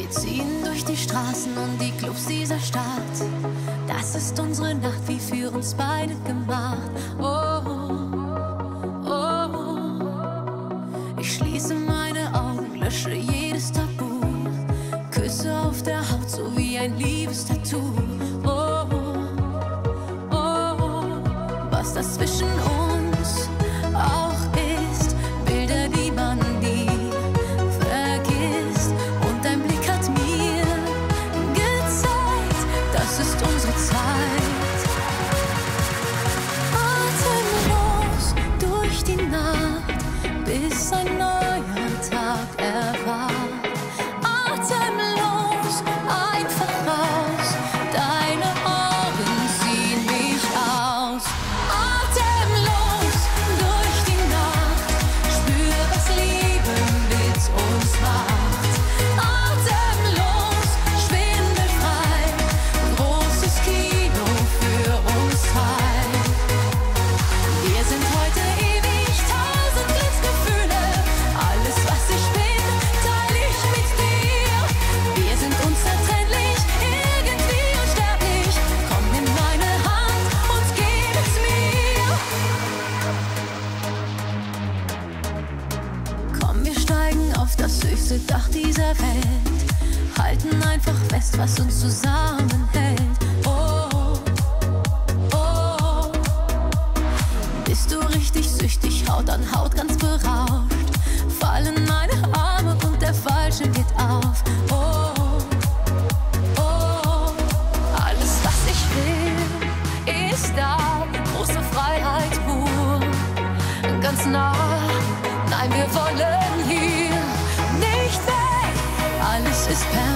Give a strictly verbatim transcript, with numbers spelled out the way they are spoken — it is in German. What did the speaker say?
Wir ziehen durch die Straßen und die Clubs dieser Stadt. Das ist unsere Nacht, wie für uns beide gemacht. Oh, oh, oh. Ich schließe meine Augen, lösche jedes Tabu. Küsse auf der Haut, so wie ein Liebestattoo. Oh, oh, oh. Was das zwischen uns auch ist, Bilder, die man nie vergisst. Und dein Blick hat mir gezeigt, das ist unsere Zeit. Atemlos durch die Nacht, bis ein neuer Tag erwacht. Atemlos, einfach raus, deine Augen ziehen mich aus. Atemlos durch die Nacht, spür, was Liebe mit uns macht. Atemlos, schwindelfrei, großes Kino für uns zwei. Wir sind heute ewig, tausend Glücksgefühle. Alles, was ich bin, teile ich mit dir. Wir sind unzertrennlich, irgendwie unsterblich. Komm, nimm meine Hand und gib es mir. Komm, wir steigen auf das höchste Dach dieser Welt. Halten einfach fest, was uns zusammenhält. Oh, oh. Bist du richtig süchtig, Haut an Haut, ganz berauscht. Fallen meine Arme und der Fallschirm geht auf. Oh, oh. Alles, was ich will, ist da. Große Freiheit pur, ganz nah. Nein, wir wollen hier nicht weg. Alles ist perfekt.